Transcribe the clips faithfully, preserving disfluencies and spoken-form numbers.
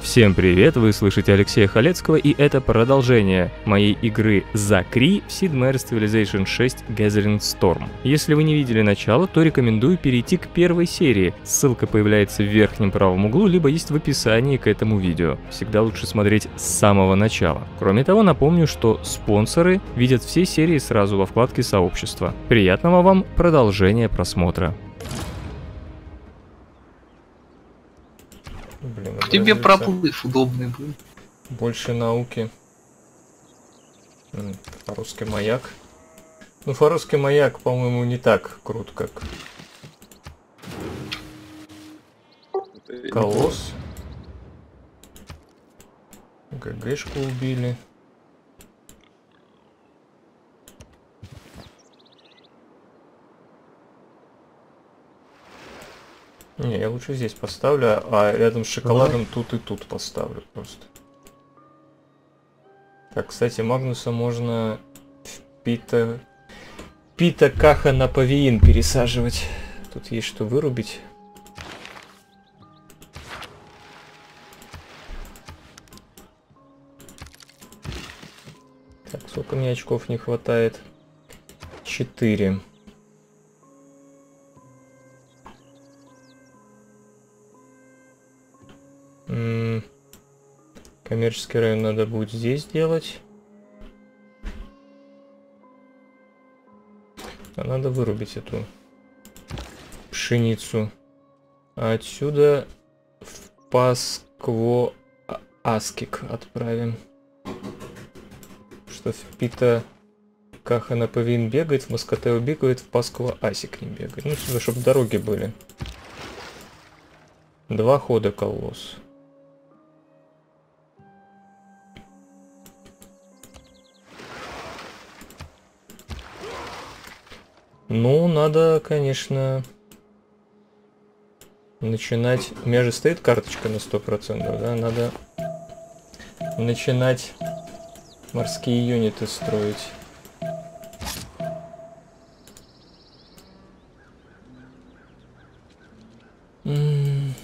Всем привет, вы слышите Алексея Халецкого, и это продолжение моей игры Закри в Sid Meier's Civilization шесть Gathering Storm. Если вы не видели начало, то рекомендую перейти к первой серии. Ссылка появляется в верхнем правом углу, либо есть в описании к этому видео. Всегда лучше смотреть с самого начала. Кроме того, напомню, что спонсоры видят все серии сразу во вкладке «Сообщество». Приятного вам продолжения просмотра. Блин, тебе проплыв удобный был. Больше науки. Фаровский маяк. Ну, Фаровский маяк, по-моему, не так крут, как Колосс. ГГшку убили. Не, я лучше здесь поставлю, а рядом с шоколадом тут и тут поставлю просто. Так, кстати, Магнуса можно в Пита... Пита Каха на Павиин пересаживать. Тут есть что вырубить. Так, сколько мне очков не хватает? Четыре. Коммерческий район надо будет здесь делать. А надо вырубить эту пшеницу. А отсюда в Паскво-Аскик отправим. Что в Пита Каха на Павиин бегает, в Москотео бегает, в Паскво-Асик не бегает. Ну, сюда, чтобы дороги были. Два хода Колосс. Ну, надо, конечно, начинать... У меня же стоит карточка на сто процентов, да? Надо начинать морские юниты строить. М-м-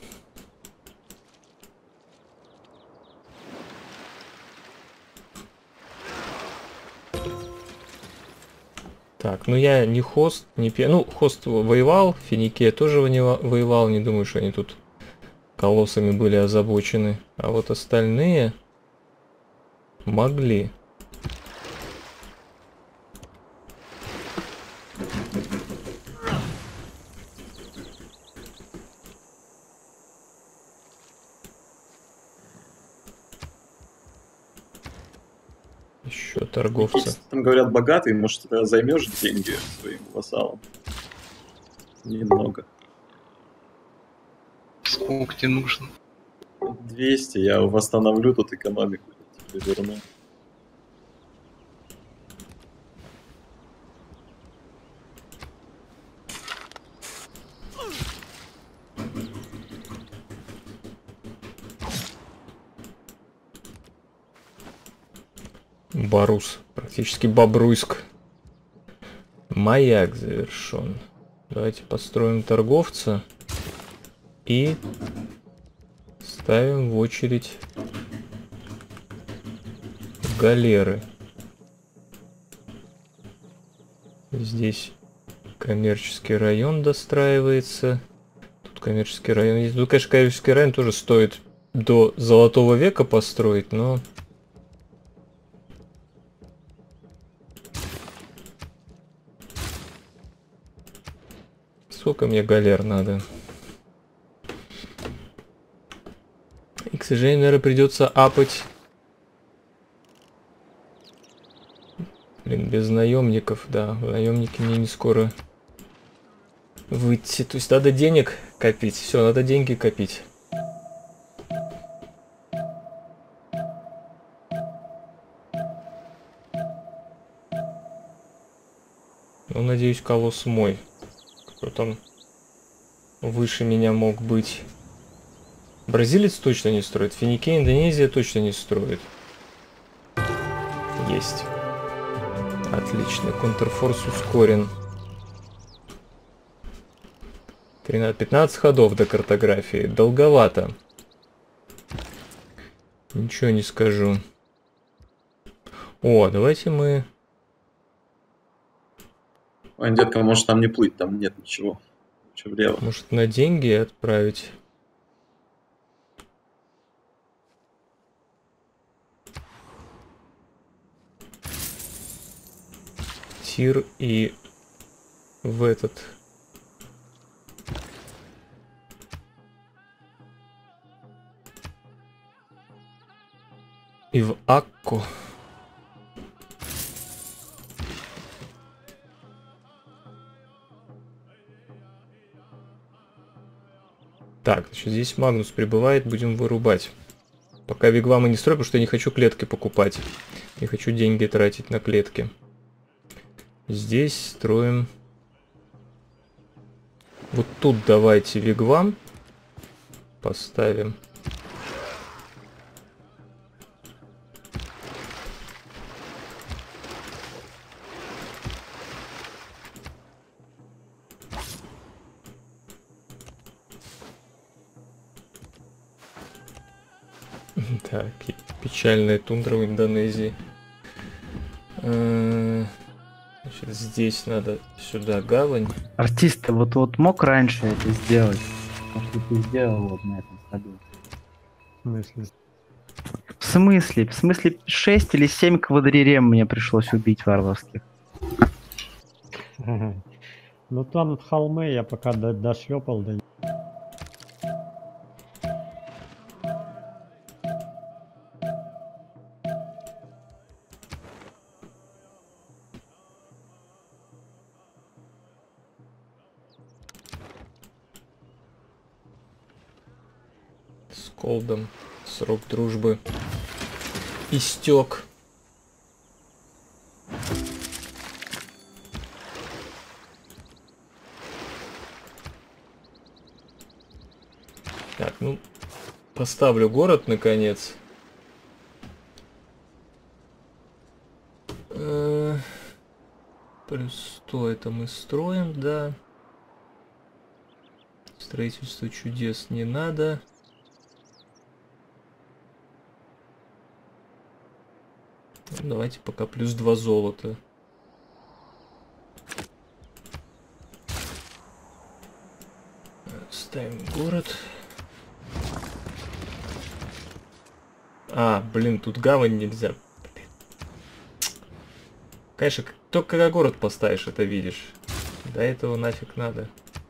Так, ну я не хост, не пи... Ну, хост воевал, Финикия тоже воевал, не думаю, что они тут колоссами были озабочены. А вот остальные могли. Еще торговца. Если там говорят богатый, может, ты займешь деньги своим вассалам? Немного. Сколько тебе нужно? двести, я восстановлю тут экономику, тебе верну. Барус, практически Бобруйск. Маяк завершен. Давайте построим торговца и ставим в очередь галеры. Здесь коммерческий район достраивается. Тут коммерческий район есть. Тут, конечно, коммерческий район тоже стоит до Золотого века построить, но... Сколько мне галер надо? И, к сожалению, наверное, придется апать. Блин, без наемников, да. Наемники мне не скоро выйти. То есть надо денег копить. Все, надо деньги копить. Ну, надеюсь, колосс мой. Кто там выше меня мог быть? Бразилец точно не строит. Финикия, Индонезия точно не строит. Есть. Отлично. Контрфорс ускорен. тринадцать-пятнадцать ходов до картографии. Долговато. Ничего не скажу. О, давайте мы... Ой, детка, может там не плыть, там нет ничего. Че влево. Может, на деньги отправить? Тир и в этот... И в Акку. Так, значит, здесь Магнус прибывает, будем вырубать. Пока вигвамы не строю, потому что я не хочу клетки покупать. Не хочу деньги тратить на клетки. Здесь строим... Вот тут давайте вигвам поставим. Так, печальная тундра в Индонезии. Значит, здесь надо сюда гавань. Артист, ты вот, вот мог раньше это сделать? Может, ты сделал вот на этом ходу? В смысле? В смысле? В смысле шесть или семь квадрирем мне пришлось убить варварских? Ну там от холмы я пока до дошлепал до... С Колдом срок дружбы истек. Так, ну, поставлю город, наконец. Э, Плюс сто это мы строим, да. Строительство чудес не надо. Давайте пока плюс два золота. Ставим город. А, блин, тут гавань нельзя. Конечно, только когда город поставишь, это видишь. До этого нафиг надо.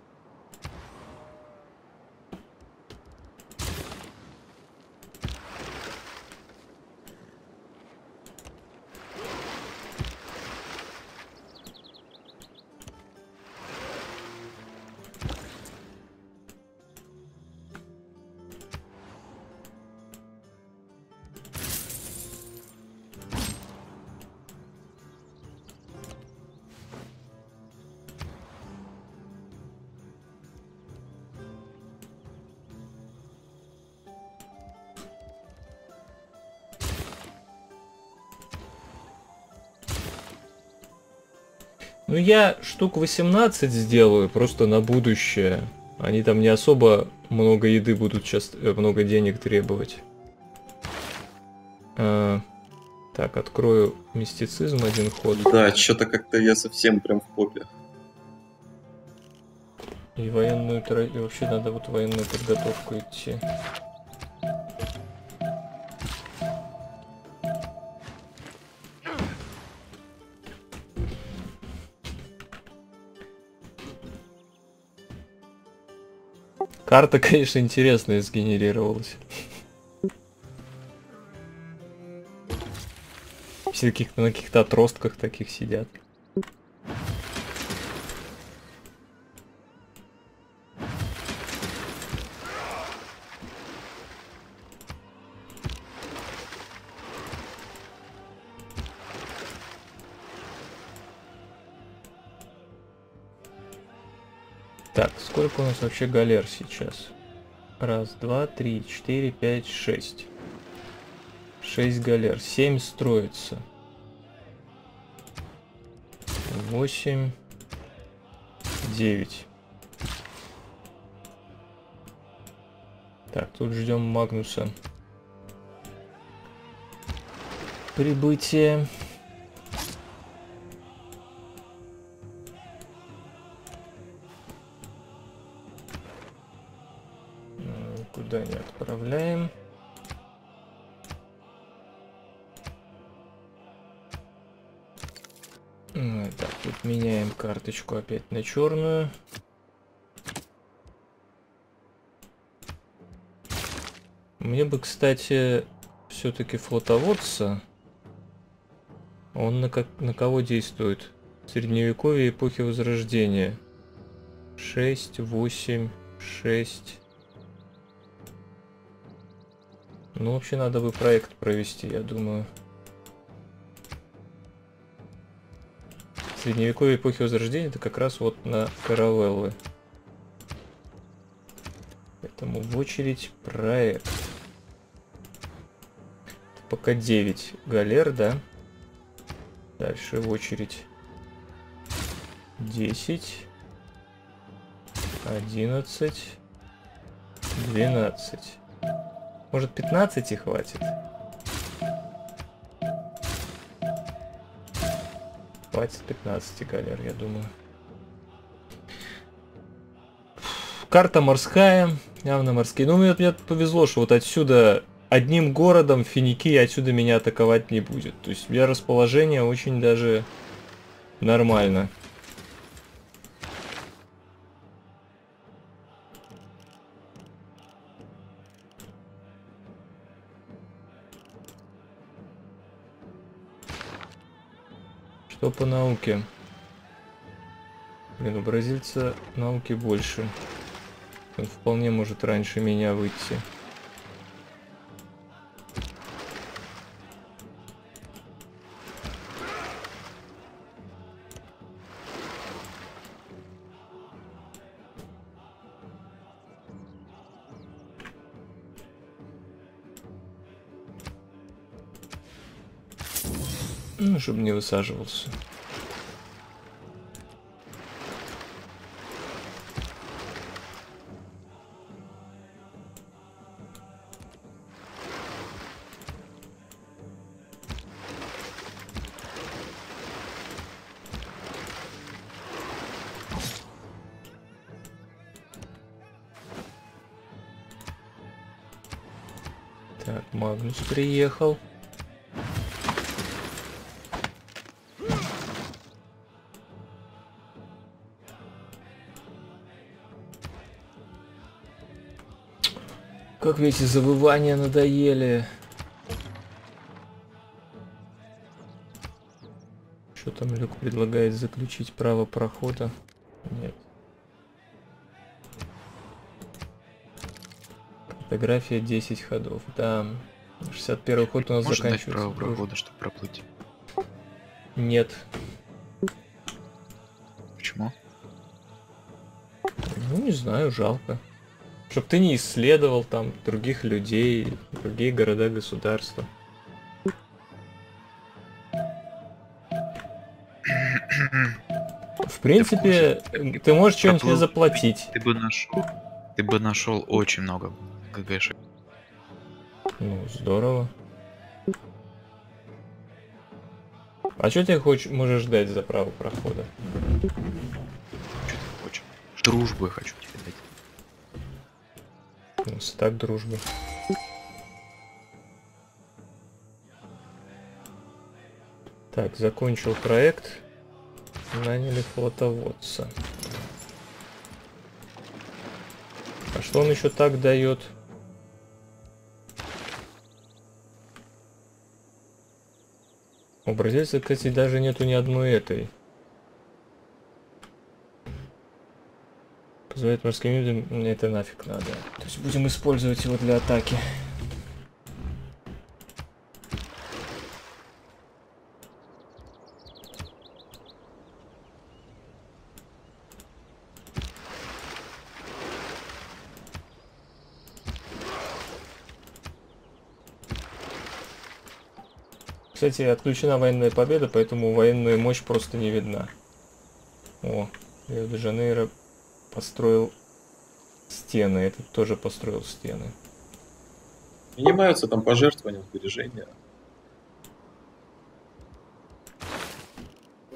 Ну, я штук восемнадцать сделаю, просто на будущее. Они там не особо много еды будут сейчас, много денег требовать. А, так, открою мистицизм один ход. Да, что-то как-то я совсем прям в попе. И военную, и вообще надо вот военную подготовку идти. Карта, конечно, интересная сгенерировалась. Все каких-то на каких-то отростках таких сидят. Так, сколько у нас вообще галер сейчас? Раз, два, три, четыре, пять, шесть. Шесть галер. Семь строится. Восемь. Девять. Так, тут ждем Магнуса. прибытия. Куда не отправляем. Так, тут меняем карточку опять на черную. Мне бы, кстати, все-таки флотоводца. Он на, как, на кого действует? Средневековье, эпохи Возрождения. шесть, восемь, шесть. Ну, вообще, надо бы проект провести, я думаю. Средневековье, эпохи Возрождения, это как раз вот на каравеллы. Поэтому в очередь проект. Пока девять галер, да? Дальше в очередь десять, одиннадцать, двенадцать. Может, пятнадцати хватит? Хватит пятнадцати галер, я думаю. Карта морская, явно морские. Ну, мне, мне повезло, что вот отсюда одним городом финики отсюда меня атаковать не будет. То есть у меня расположение очень даже нормально. Что по науке? Блин, у бразильца науки больше. Он вполне может раньше меня выйти. Ну, чтобы не высаживался. Так, Магнус приехал. Как мне эти завывания надоели. Что там Люк предлагает заключить право прохода? Нет. Фотография десять ходов. Да. шестьдесят первый ход у нас Можно дать заканчивается. право прохода, чтобы проплыть? Нет. Почему? Ну, не знаю, жалко. Чтоб ты не исследовал там других людей, другие города, государства. В принципе, ты можешь что-нибудь мне заплатить. Ты бы нашел. Ты бы нашел очень много ГГшек. Ну, здорово. А что ты хочешь, можешь дать за право прохода? Что ты хочешь? Дружбу я хочу тебе дать. Ну, стак дружбы. Так, закончил проект. Наняли флотоводца. А что он еще так дает? У бразильца, кстати, даже нету ни одной этой. Позволяет морским людям, мне это нафиг надо. То есть будем использовать его для атаки. Кстати, отключена военная победа, поэтому военная мощь просто не видна. О, Рио-де-Жанейро построил стены, этот тоже построил стены. Принимаются там пожертвования, сбережения.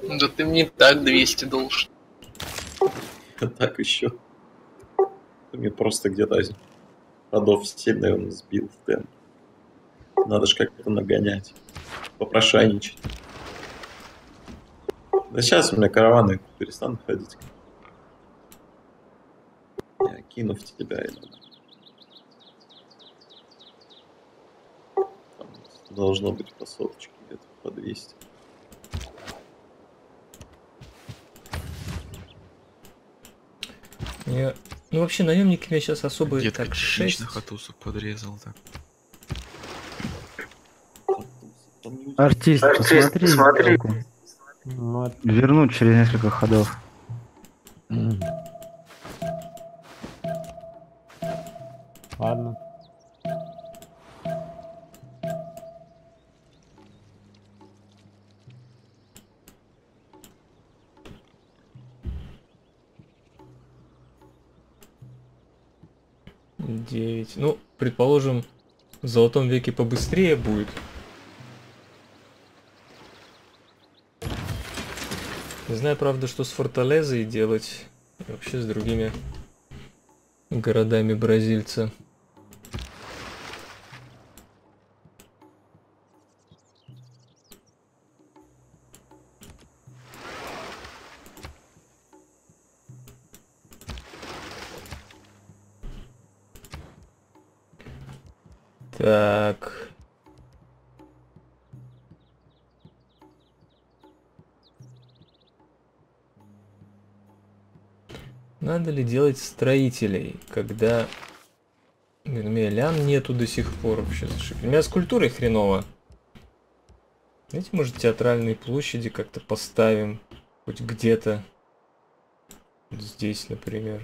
Да ты мне так двести должен. А так еще. Ты мне просто где-то ходов семь, наверное, сбил в темп. Надо же как-то нагонять. Попрошайничать. Да сейчас у меня караваны перестанут ходить. Я кину в тебя и надо. Там должно быть по соточке, где-то по двести. Я... Ну вообще наемники меня сейчас особо Детка так частично шесть. хатусов подрезал так. Артист, посмотри, сделку. Ну, это- Вернуть через несколько ходов. Ладно. девять. Ну, предположим, в золотом веке побыстрее будет. Не знаю, правда, что с Форталезой делать. И вообще с другими городами бразильца. Так. Надо ли делать строителей, когда... Блин, у меня лян нету до сих пор вообще. У меня с культурой хреново. Знаете, может, театральные площади как-то поставим? Хоть где-то. Вот здесь, например.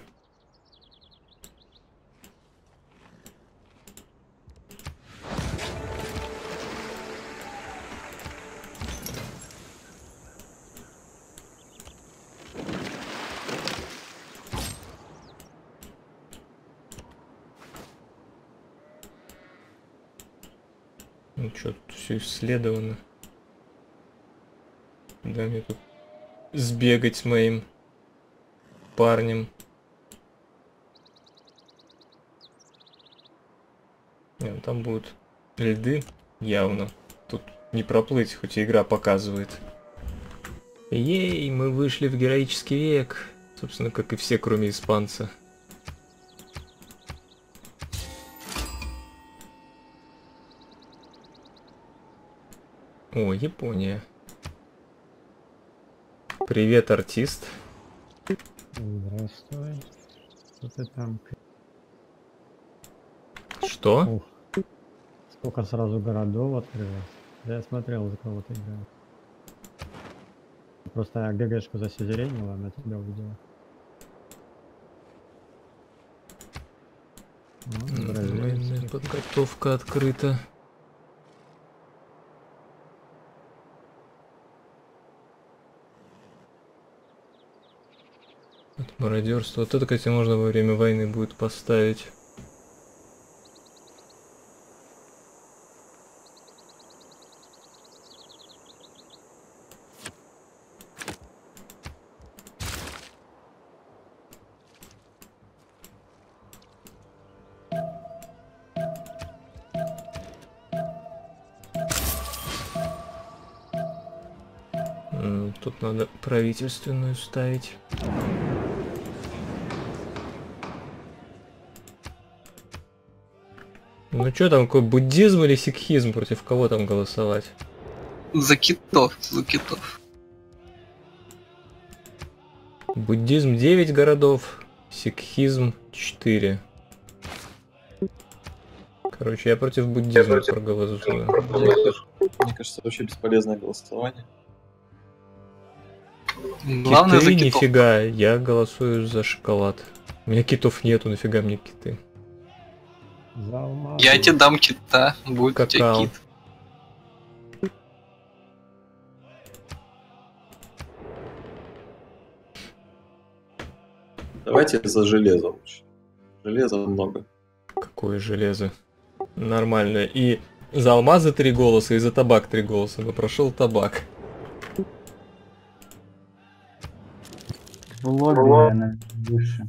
Ну что, тут все исследовано. Да, мне тут сбегать с моим парнем. Не, ну там будут льды, явно. Тут не проплыть, хоть и игра показывает. Ей, мы вышли в героический век. Собственно, как и все, кроме испанца. О, Япония. Привет, артист. Здравствуй. Что ты там? Что? Ух. Сколько сразу городов открылось. Да я смотрел, за кого ты играл. Просто я ГГшку засизеренила, она тебя увидела. Ну, Военная бразильцы. подготовка открыта. Вот мародерство. Вот это, кстати, можно во время войны будет поставить. М, Тут надо правительственную ставить. Ну что там, какой буддизм или сикхизм? Против кого там голосовать? За китов, за китов. Буддизм девять городов, сикхизм четыре. Короче, я против буддизма проголосую. Мне кажется, вообще бесполезное голосование. Главное Киты за китов. нифига, я голосую за шоколад. У меня китов нету, нафига мне киты. За алмазы. Я тебе дам кита, будет у тебя Какао. кит. Давайте за железо лучше. Железа много. Какое железо. Нормально. И за алмазы три голоса, и за табак три голоса. Но прошел табак. В лобби, наверное, выше.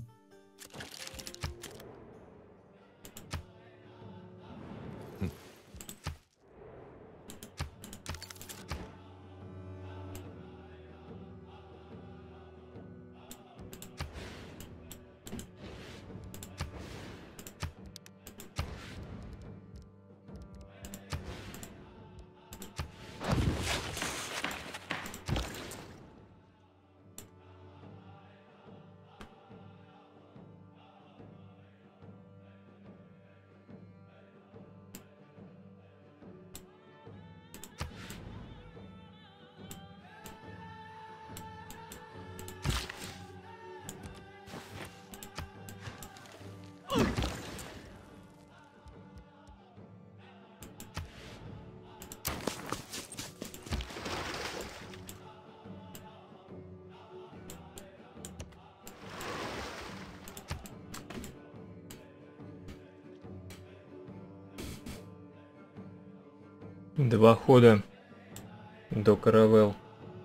Два хода до каравелл.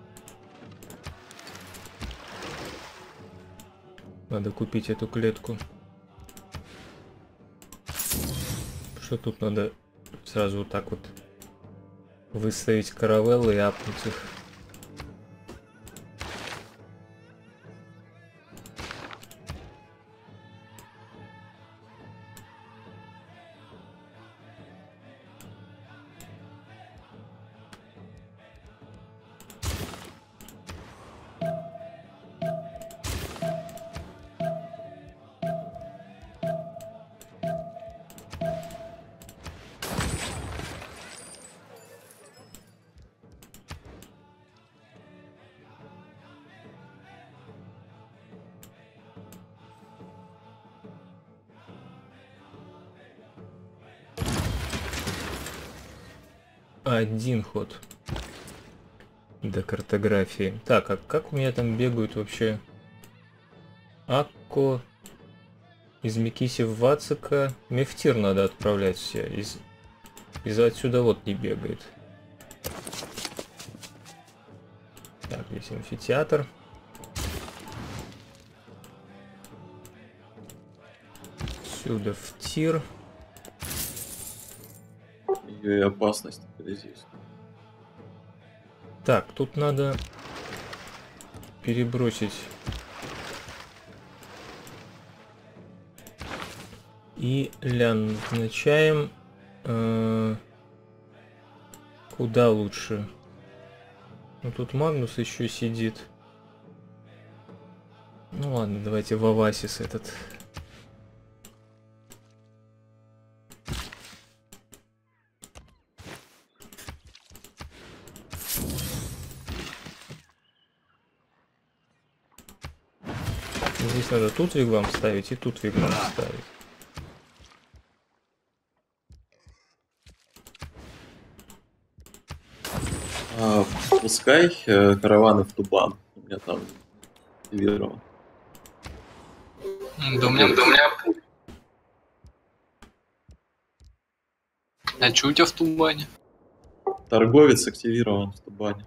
Надо купить эту клетку. Что тут надо сразу вот так вот выставить каравеллы и апнуть их. Один ход до картографии. Так, а как у меня там бегают вообще? Акко из Микиси в Вацика. Мефтир надо отправлять все. Из, из отсюда вот не бегает. Так, здесь амфитеатр. Сюда в тир. Ее и опасность здесь. Так, тут надо перебросить. И лян назначаем. Э, куда лучше? Ну тут Магнус еще сидит. Ну ладно, давайте в Авасис этот. Здесь надо тут виглам ставить и тут виглам ставить. А, пускай э, караваны в Тубан. У меня там активирован. Да у меня, да у меня... А что у тебя в Тубане? Торговец активирован в Тубане.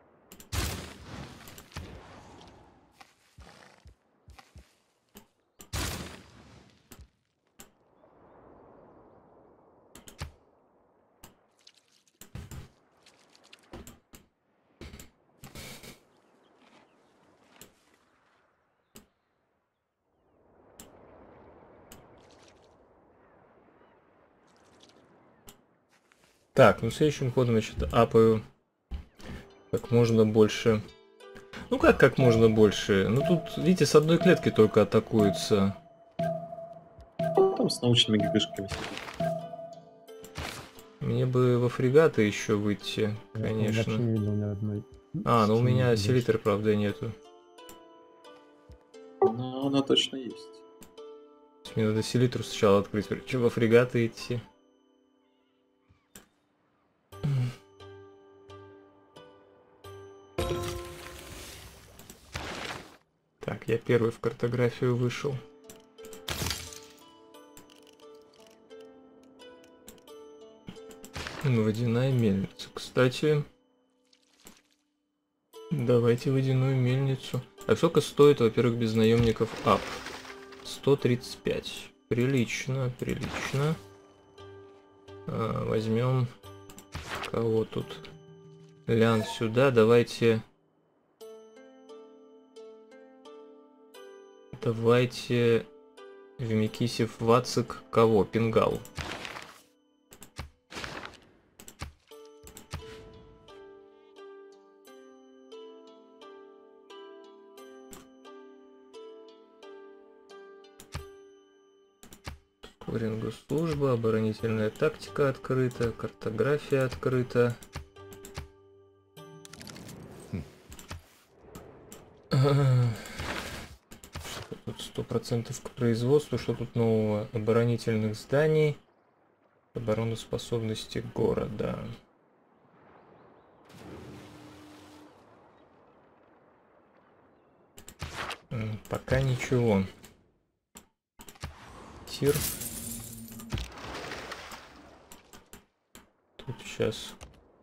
Так, ну следующим ходом, значит, апаю как можно больше. Ну как как можно больше? Ну тут, видите, с одной клетки только атакуется. Там с научными гигашками сидит. Мне бы во фрегаты еще выйти, Я конечно. вообще не видел ни одной. А, ну у меня Есть. селитр, правда, нету. Но она точно есть. Мне надо селитру сначала открыть, прежде во фрегаты идти. Так, я первый в картографию вышел. Водяная мельница. Кстати, давайте водяную мельницу. А сколько стоит, во-первых, без наемников ап? сто тридцать пять. Прилично, прилично. А, возьмем... Кого тут? Лян сюда, давайте... Давайте... Вмикисев, Вацик, кого? Пингал. Скоринг служба, оборонительная тактика открыта, картография открыта. Что тут сто процентов к производству, что тут нового? Оборонительных зданий, обороноспособности города. Пока ничего. Тир. Тут сейчас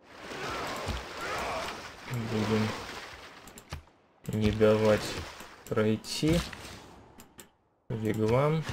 будем не давать пройти. Вигвам.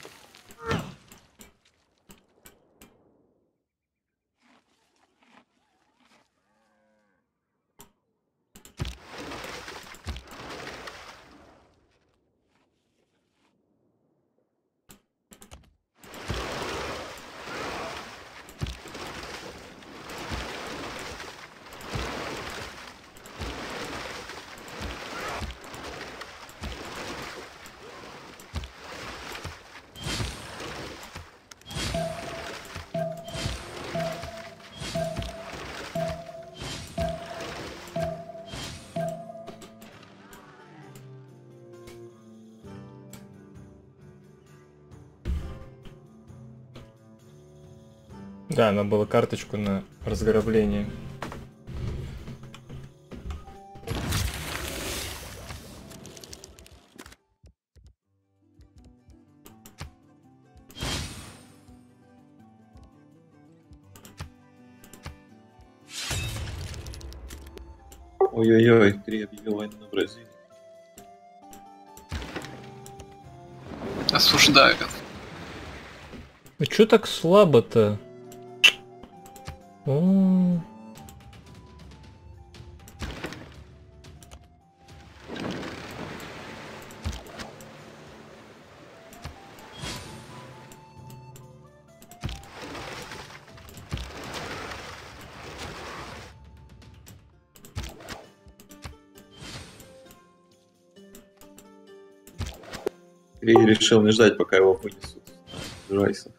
Да, надо было карточку на разграбление. Ой-ой-ой, три объявил войну на Бразилию. Осуждаю. Ну чё так слабо-то? О. Три решил не ждать, пока его вынесут на Райсах.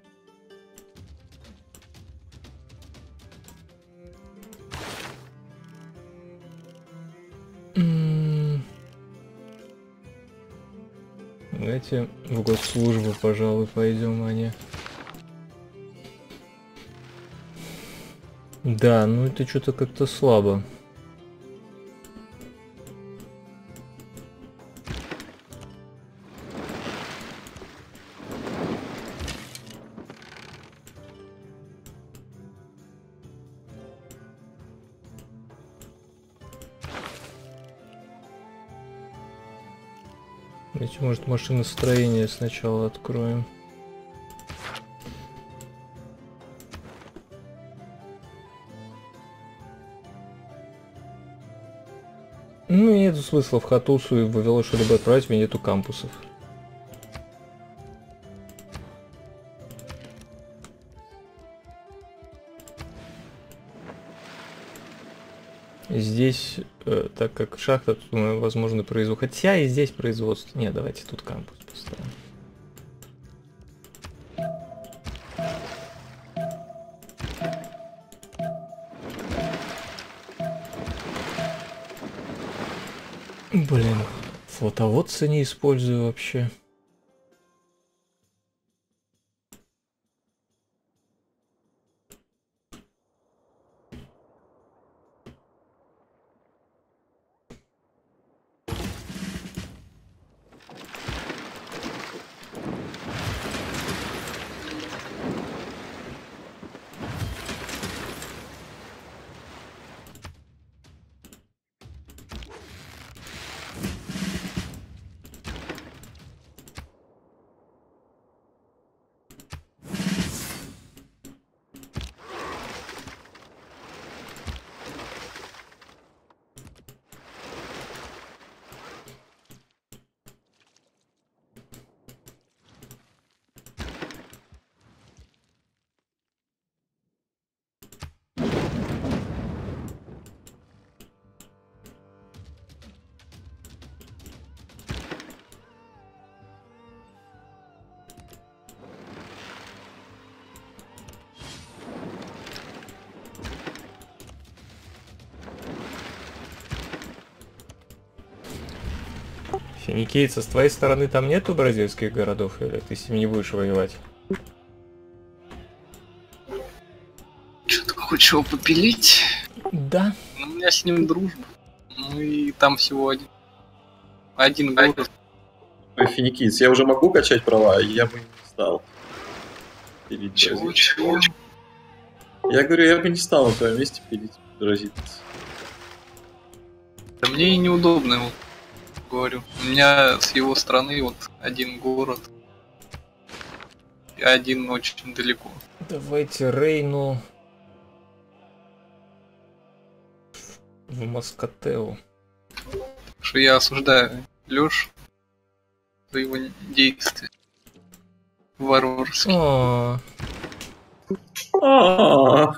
Давайте в госслужбу, пожалуй, пойдем, Аня. Да, ну это что-то как-то слабо. Давайте, может, машиностроение сначала откроем. Ну, нет смысла в Хатусу и в Вавилон что-либо отправить, у меня нету кампусов. Здесь, э, так как шахта, тут, думаю, возможно, производство. Хотя и здесь производство. Нет, давайте тут кампус поставим. Блин, флотоводца не использую вообще. Финикийца, с твоей стороны там нету бразильских городов, или ты с ними не будешь воевать? Что-то хочешь его попилить? Да. Ну, у меня с ним дружба. Ну и там всего один. Один город. Ой, финикийц, я уже могу качать права, я бы не стал. Пилить Чего, бразильцев. чего? Я говорю, я бы не стал на твоем месте пилить бразильцев. Да мне и неудобно, вот, говорю. У меня с его стороны вот один город. И один очень далеко. Давайте Рейну в Маскотеу. Что я осуждаю Лёш за его действия. Варварские. О, А-а-а.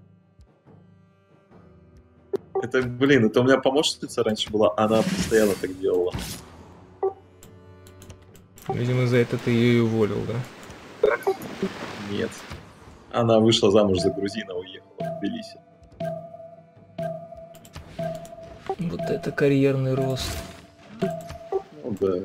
Это, блин, это у меня помощница раньше была, она постоянно так делала. видимо, за это ты ее и уволил, да? Нет. Она вышла замуж за грузина, уехала в Тбилиси. Вот это карьерный рост. Ну да.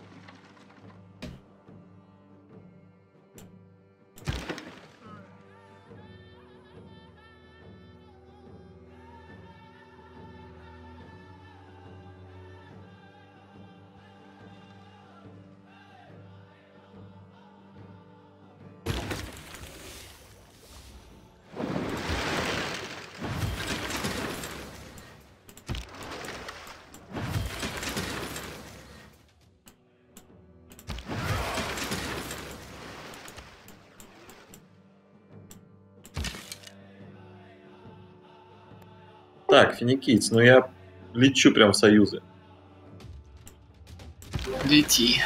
Так, финикийц, ну я лечу прям в союзы. Лети.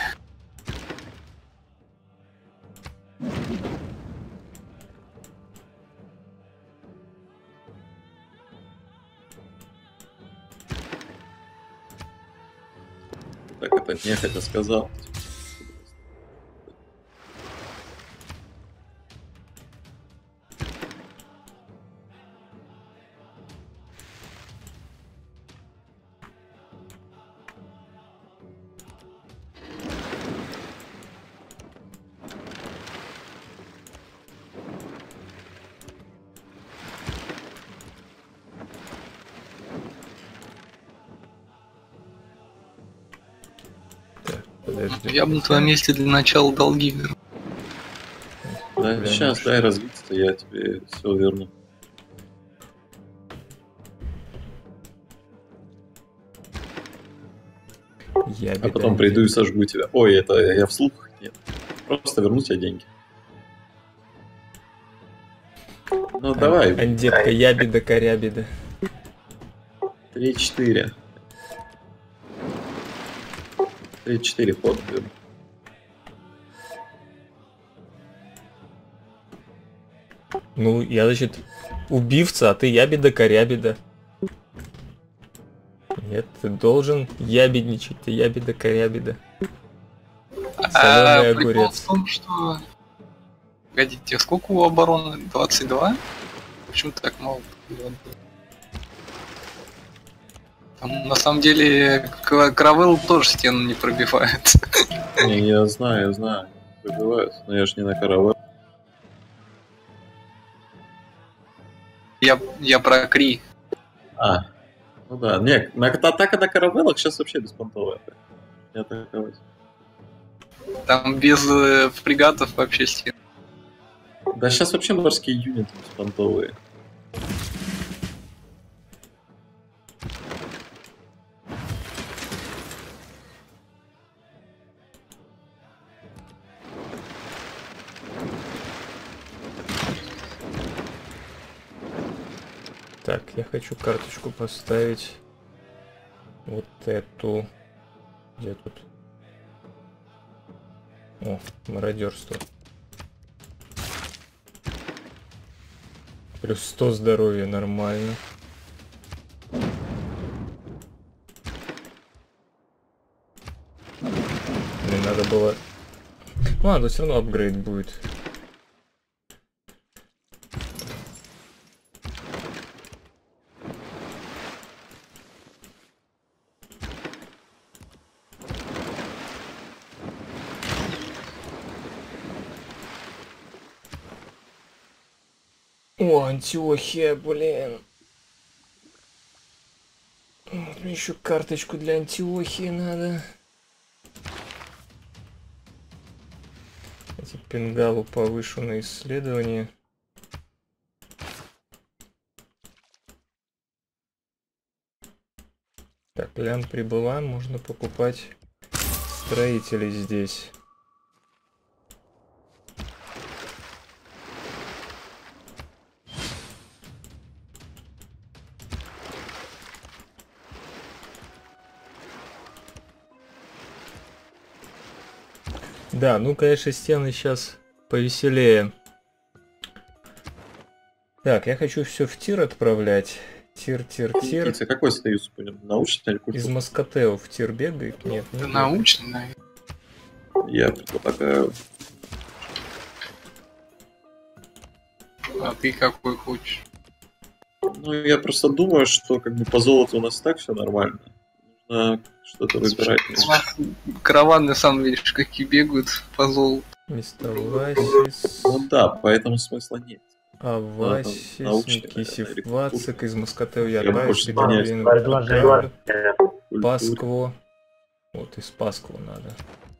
Так это нехотя сказал. Подожди. Я бы на твоем месте для начала долги верну. Да, Прям сейчас уж. дай развиться, я тебе все верну. Я А потом приду и сожгу тебя. Ой, это я вслух? Нет. Просто верну тебе деньги. Ну давай, Андетка, ябеда, корябеда. три-четыре. три-четыре ход беру. Ну, я, значит, убивца, а ты ябеда, корябеда. Нет, ты должен ябедничать, ты ябеда, корябеда. Соленый А прикол огурец. в том, что... Погодите, сколько у обороны? двадцать два? Почему так мало? Там, на самом деле, Кравелл тоже стену не пробивает. Не, я знаю, я знаю. Пробивают, но я ж не на каравелл. Я, я про Кри. А, ну да. Не, на, атака на каравеллах сейчас вообще беспонтовая. Не атаковать. Там без э, фрегатов вообще стена. Да сейчас вообще морские юниты беспонтовые. Так, я хочу карточку поставить. Вот эту. Где тут? О, мародерство. Плюс сто здоровья, нормально. Мне надо было... Ну ладно, все равно апгрейд будет. О, Антиохия, блин. Вот мне еще карточку для Антиохии надо. Эти Пенгалу повышу на исследование. Так, Лян прибыла, можно покупать строителей здесь. Да, ну, конечно, стены сейчас повеселее. Так, я хочу все в тир отправлять. Тир, тир, тир. Финикийцы, какой союз будем? Научный или Из культурный? Москотео в тир бегает? Нет, не Это бегает. научный, наверное. Я предлагаю... А ты какой хочешь? Ну, я просто думаю, что как бы по золоту у нас так все нормально. Нужно что-то выбирать. У нас караваны, сам видишь, какие бегают по золоту. Мистер Васис, Ну да, поэтому смысла нет. Авасис, научный, Никисев, наверное, или Вацик, из Москотео, Я Ярбаев, больше склоняюсь Педрин, к Предложение. Культуре. Паскво. Вот, из Паскво надо.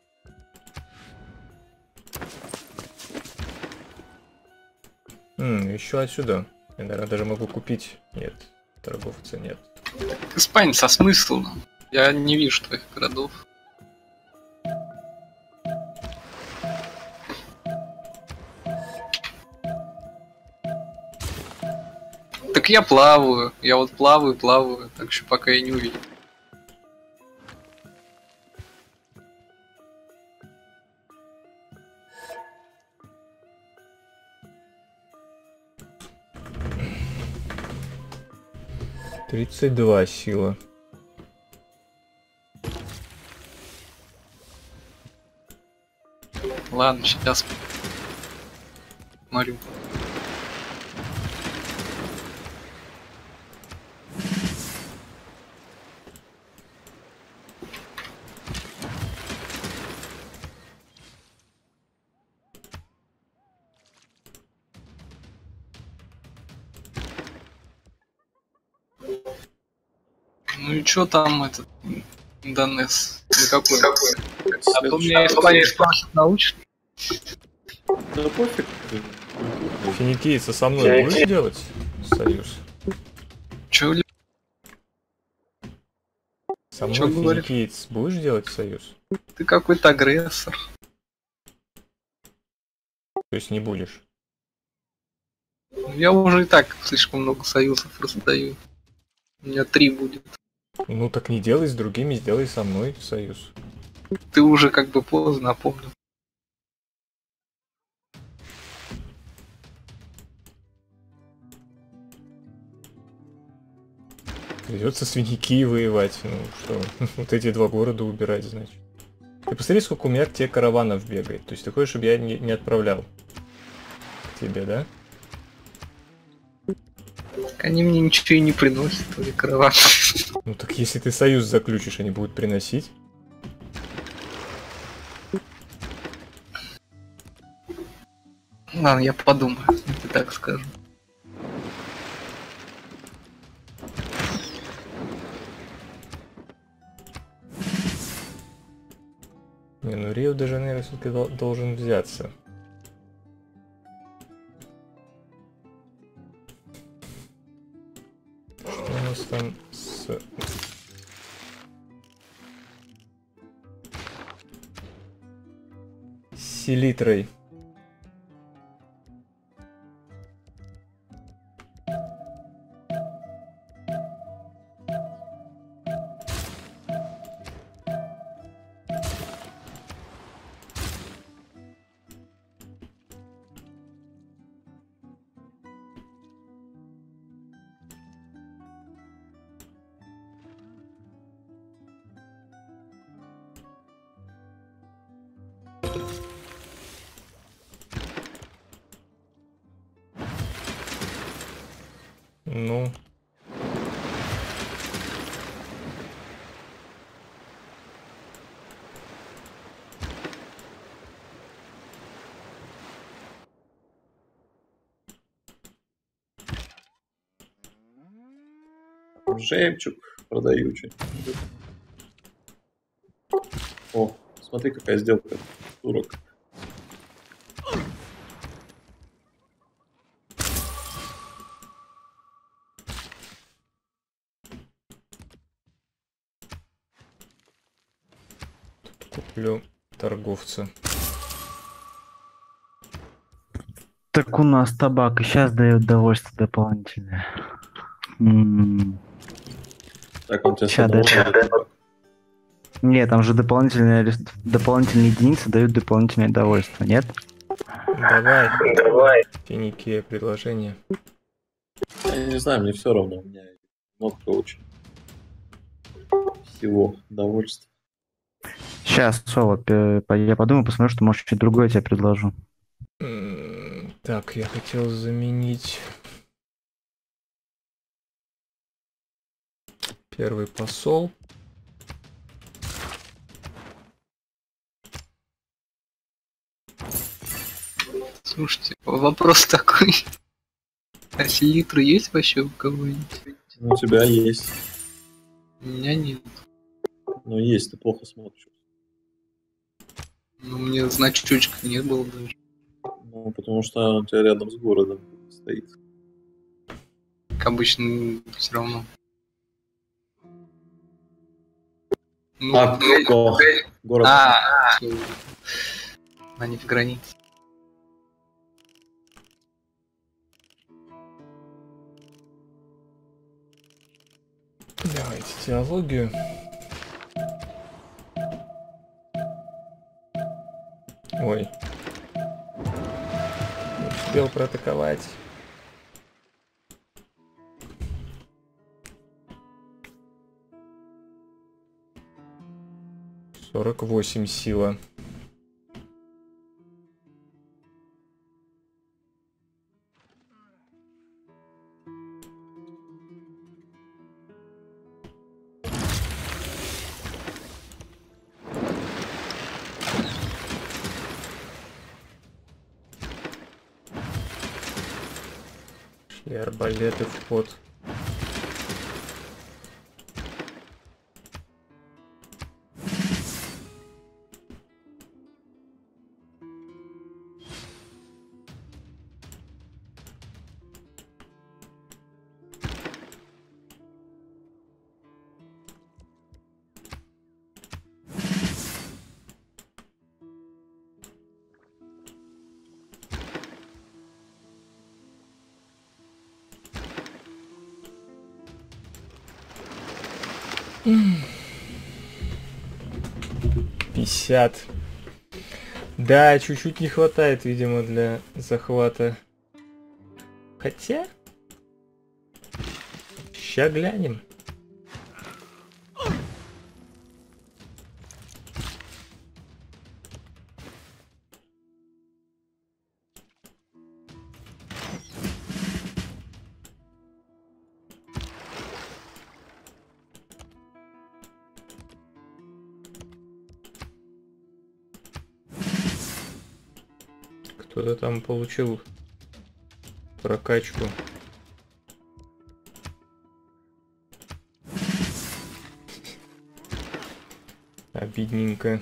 М, еще отсюда. Я, наверное, даже могу купить. Нет, торговца нет. Испанец, а смысл нам? Я не вижу твоих городов. Так я плаваю, я вот плаваю, плаваю, так что пока я не увидел. тридцать два сила. Ладно, сейчас смотрю. Ну и чё там этот Донес? Ну какой? А то меня испанец спрашивает, научный. Да пофиг. Финикийца со мной будешь делать союз? Чё, ли- Со Чё мной говоришь? финикиец будешь делать союз? ты какой-то агрессор. То есть не будешь? Я уже и так слишком много союзов раздаю. У меня три будет. Ну так не делай с другими, сделай со мной союз. Ты уже как бы поздно напомнил. Придется с Финикией воевать. Ну что, вот эти два города убирать, значит. Ты посмотри, сколько у меня к тебе караванов бегает. То есть ты хочешь, чтобы я не, не отправлял к тебе, да? Они мне ничего и не приносят, твои караваны. Ну так если ты союз заключишь, они будут приносить. Ладно, я подумаю, если так скажу. Не, ну Рио-де-Жанейро все-таки дол- должен взяться. Что у нас там с... с селитрой? Ну... Жемчуг продаю что-нибудь. О, смотри, какая сделка. Турок. Куплю торговца. Так у нас табак и сейчас дает удовольствие дополнительное. М. Так, он тебе Ща, с одного да. дает табак. Нет, там же дополнительные, рес- дополнительные единицы дают дополнительное удовольствие, нет? Давай. Давай. Финикия предложение. Я не знаю, мне все равно. У меня много очень всего удовольствия. Сейчас, вот, э, по- я подумаю, посмотрю, что, может, что-то другое тебе предложу. М, Так, я хотел заменить первый посол. Слушайте, вопрос такой. А селитры есть вообще у кого-нибудь? Ну, у тебя есть. У меня нет. Ну, есть, ты плохо смотришь. Ну, мне значочка не было даже. Ну, потому что он у тебя рядом с городом стоит. Как обычно, все равно. Ну, А, я- го- город. а, всё. Они в границе. Давайте теологию. Ой. Не успел проатаковать. сорок восемь сила. Шли арбалеты в ход. пятьдесят. Да, чуть-чуть не хватает, видимо, для захвата. Хотя... Ща глянем. Кто-то там получил прокачку. Обидненько.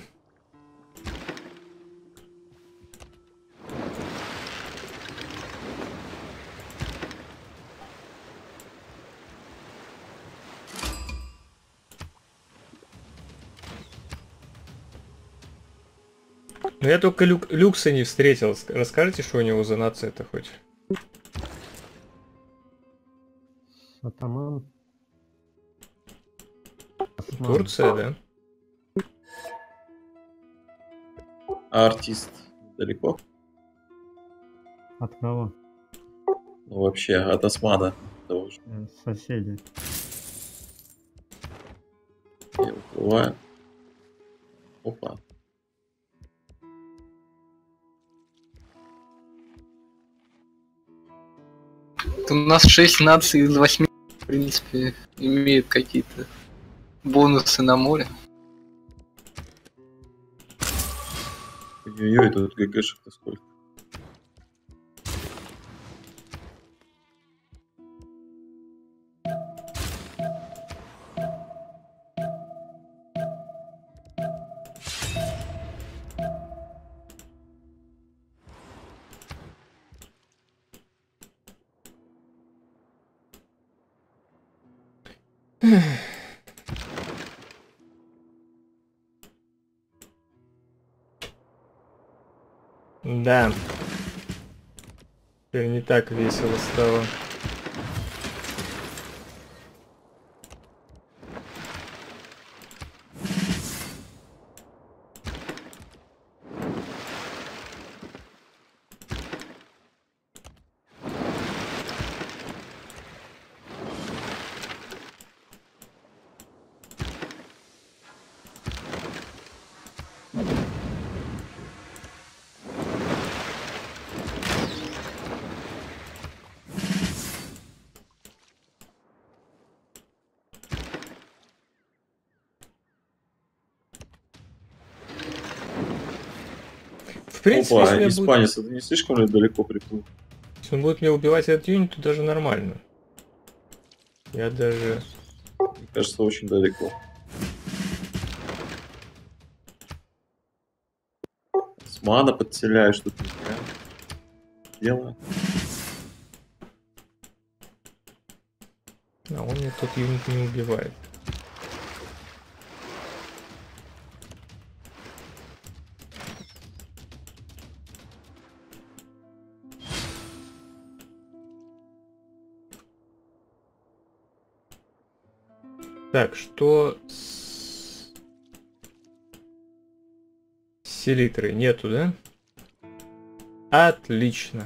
Ну я только Люк, Люкса не встретил. Ск- Расскажите, что у него за нация-то хоть? Атаман. Осман. Турция, да? А артист далеко? От кого? Ну, вообще, от Османа. Того же. Э, Соседи. Я уплываю. Опа. У нас шесть наций из восьми, в принципе, имеют какие-то бонусы на море. Ой-ой-ой, тут ГГшек-то сколько. Да. Теперь не так весело стало. В принципе, Опа, если, меня испанец, будет... это не слишком ли далеко приплыл? если он будет меня убивать этот юнит, то даже нормально. Я даже... Мне кажется, очень далеко. С мана подселяю, что ты делаю. А он мне тот юнит не убивает. Так, что с селитрой? Нету, да? Отлично.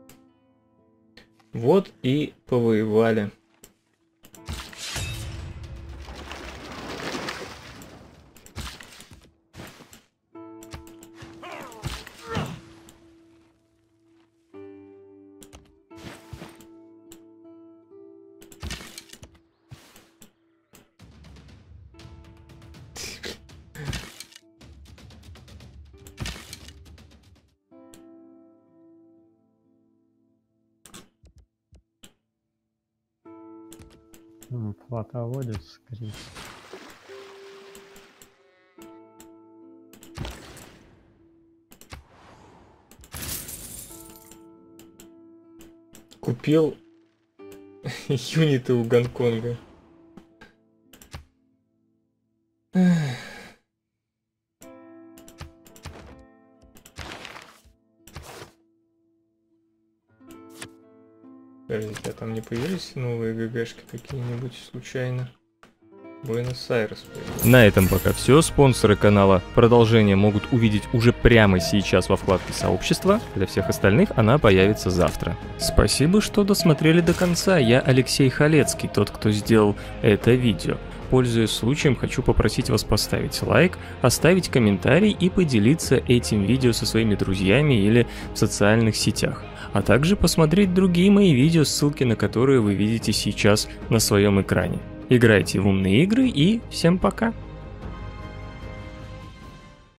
Вот и повоевали. М, Флотоводец, скорее. Купил юниты у Гонконга. Эх. Подождите, а там не появились новые ГГшки какие-нибудь случайно? Буэнос-Айрес. На этом пока все. Спонсоры канала продолжение могут увидеть уже прямо сейчас во вкладке сообщества. Для всех остальных она появится завтра. Спасибо, что досмотрели до конца. Я Алексей Халецкий, тот, кто сделал это видео. Пользуясь случаем, хочу попросить вас поставить лайк, оставить комментарий и поделиться этим видео со своими друзьями или в социальных сетях. А также посмотреть другие мои видео, ссылки на которые вы видите сейчас на своем экране. Играйте в умные игры и всем пока!